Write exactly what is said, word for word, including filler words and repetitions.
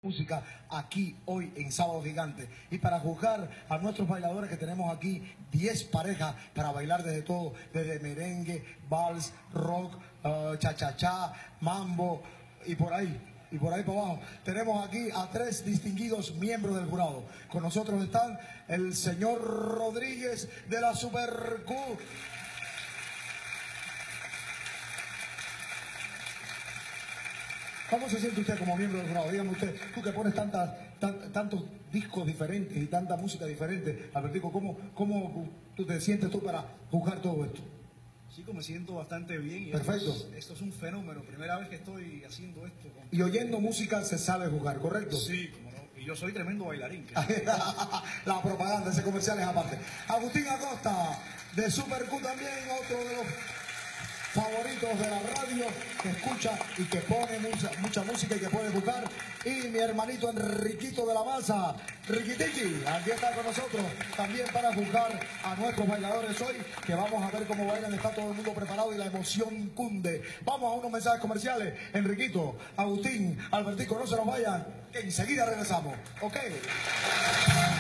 música aquí hoy en Sábado Gigante, y para juzgar a nuestros bailadores que tenemos aquí diez parejas para bailar desde todo, desde merengue, vals, rock, uh, cha-cha-cha, mambo y por ahí y por ahí para abajo. Tenemos aquí a tres distinguidos miembros del jurado. Con nosotros están el señor Rodríguez de la Super Q. ¿Cómo se siente usted como miembro del jurado? Dígame usted, tú que pones tantas, tan, tantos discos diferentes y tanta música diferente, Albertico, ¿cómo, ¿cómo tú te sientes tú para juzgar todo esto? Chico, me siento bastante bien. Y perfecto. Esto es, esto es un fenómeno, primera vez que estoy haciendo esto. Con... Y oyendo música se sabe jugar, ¿correcto? Sí, como no. Y yo soy tremendo bailarín. La propaganda, ese comercial es aparte. Agustín Acosta, de Super Q también, otro de los favoritos de la radio, que escucha y que pone mucha, mucha música y que puede jugar. Y mi hermanito Enriquito de la Maza, Riquitiqui, aquí está con nosotros también para juzgar a nuestros bailadores hoy, que vamos a ver cómo bailan. Está todo el mundo preparado y la emoción cunde. Vamos a unos mensajes comerciales. Enriquito, Agustín, Albertico, no se nos vayan, que enseguida regresamos. ¿Ok?